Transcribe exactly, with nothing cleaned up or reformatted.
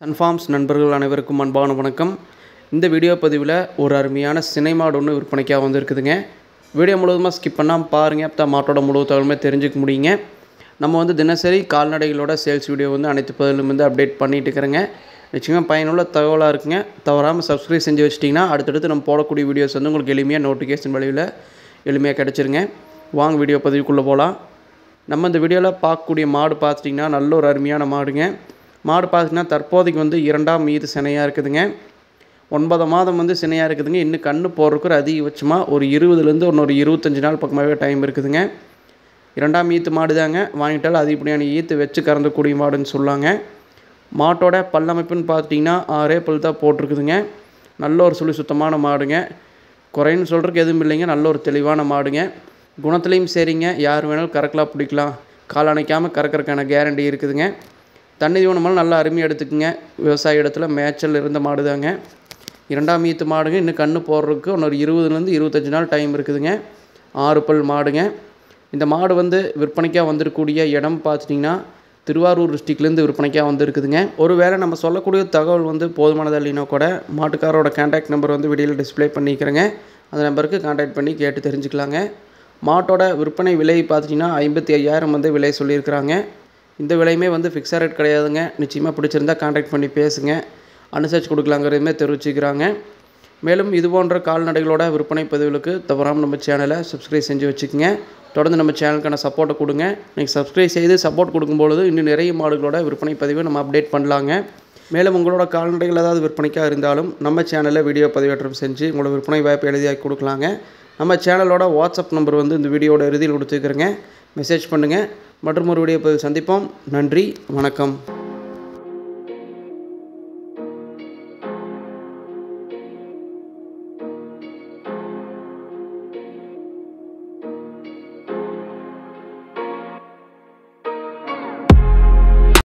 Sun Farms நண்பர்கள் அனைவருக்கும் அன்பான வணக்கம். இந்த வீடியோ பதிவில் ஒரு அருமையான சினை மாடு ஒன்று விற்பனைக்காக வந்துருக்குதுங்க. வீடியோ முழுவதுமாக ஸ்கிப் பண்ணாமல் பாருங்கள், அப்போ தான் மாட்டோட முழு தகவலுமே தெரிஞ்சுக்க முடியுங்க. நம்ம வந்து தினசரி கால்நடைகளோட சேல்ஸ் வீடியோ வந்து அனைத்து பதிலும் வந்து அப்டேட் பண்ணிட்டு இருக்கிறேங்க. நிச்சயமாக பயனுள்ள தகவலாக இருக்குங்க. தவறாமல் சப்ஸ்கிரைப் செஞ்சு வச்சிட்டிங்கன்னா அடுத்தடுத்து நம்ம போடக்கூடிய வீடியோஸ் வந்து உங்களுக்கு எளிமையாக நோட்டிஃபிகேஷன் வழியில் எளிமையாக கிடச்சிருங்க. வாங்க வீடியோ பதிவுக்குள்ளே போகலாம். நம்ம இந்த வீடியோவில் பார்க்கக்கூடிய மாடு பார்த்துட்டிங்கன்னா நல்ல ஒரு அருமையான மாடுங்க. மாடு பார்த்திங்கன்னா தற்போதைக்கு வந்து இரண்டாம் மீது சினையாக இருக்குதுங்க. ஒன்பது மாதம் வந்து சினையாக இருக்குதுங்க. இன்னும் கண்ணு போடுறதுக்கு ஒரு அதிகபட்சமாக ஒரு இருபதுலேருந்து இன்னொரு இருபத்தஞ்சி நாள் பக்கமாகவே டைம் இருக்குதுங்க. இரண்டாம் ஈத்து மாடு தாங்க. வாங்கிட்டாலும் அதிகப்படியான ஈத்து வச்சு கறந்தக்கூடிய மாடுன்னு சொல்லாங்க. மாட்டோட பல்லமைப்புன்னு பார்த்திங்கன்னா ஆறே பல் தான் போட்டிருக்குதுங்க. நல்ல ஒரு சுழி சுத்தமான மாடுங்க. குறைன்னு சொல்கிறதுக்கு எதுவும் இல்லைங்க. நல்ல ஒரு தெளிவான மாடுங்க. குணத்துலேயும் சரிங்க, யார் வேணாலும் கறக்கலாம் பிடிக்கலாம், கால் அணைக்காமல் கறக்கிறதுக்கான கேரண்டி இருக்குதுங்க. தண்ணி தீவனமெல்லாம் நல்லா அருமையாக எடுத்துக்குங்க. விவசாய இடத்துல மேய்ச்சல் இருந்த மாடு தாங்க. இரண்டாம் ஈத்து மாடுங்க. இன்னும் கன்று போடுறதுக்கு இன்னொரு இருபதுலேருந்து இருபத்தஞ்சி நாள் டைம் இருக்குதுங்க. ஆறு பல் மாடுங்க. இந்த மாடு வந்து விற்பனைக்காக வந்துருக்கூடிய இடம் பார்த்துட்டிங்கன்னா திருவாரூர் டிஸ்ட்ரிக்ட்லேருந்து விற்பனைக்காக வந்துருக்குதுங்க. ஒரு வேளை நம்ம சொல்லக்கூடிய தகவல் வந்து போதுமானதாக இல்லைன்னா கூட மாட்டுக்காரோட கான்டாக்ட் நம்பர் வந்து வீடியோவில் டிஸ்பிளே பண்ணிக்கிறேங்க. அந்த நம்பருக்கு கான்டாக்ட் பண்ணி கேட்டு தெரிஞ்சுக்கலாங்க. மாட்டோட விற்பனை விலை பார்த்துட்டிங்கன்னா ஐம்பத்தி ஐயாயிரம் வந்து விலை சொல்லியிருக்கிறாங்க. இந்த விலையுமே வந்து ஃபிக்ஸட் ரேட் கிடையாதுங்க. நிச்சயமாக பிடிச்சிருந்தால் கான்டாக்ட் பண்ணி பேசுங்க, அனுசரித்து கொடுக்கலாங்கிறதுமே தெரிவிச்சுக்கிறாங்க. மேலும் இது போன்ற கால்நடைகளோட விற்பனை பதிவுகளுக்கு தவறாமல் நம்ம சேனலை சப்ஸ்கிரைப் செஞ்சு வச்சுக்கோங்க. தொடர்ந்து நம்ம சேனலுக்கான சப்போர்ட்டை கொடுங்க. நீங்கள் சப்ஸ்கிரைப் செய்து சப்போர்ட் கொடுக்கும்பொழுது இன்னும் நிறைய மாடுகளோட விற்பனை பதிவை நம்ம அப்டேட் பண்ணலாங்க. மேலும் உங்களோட கால்நடைகள் ஏதாவது விற்பனைக்காக இருந்தாலும் நம்ம சேனலில் வீடியோ பதிவேற்றம் செஞ்சு உங்களோட விற்பனை வாய்ப்பை எழுதியாக்கி கொடுக்கலாங்க. நம்ம சேனலோட வாட்ஸ்அப் நம்பர் வந்து இந்த வீடியோட இறுதியில் கொடுத்துக்கிறேங்க. மெசேஜ் பண்ணுங்கள். மற்றும் ஒரு வீடியோ பதிவு சந்திப்போம். நன்றி, வணக்கம்.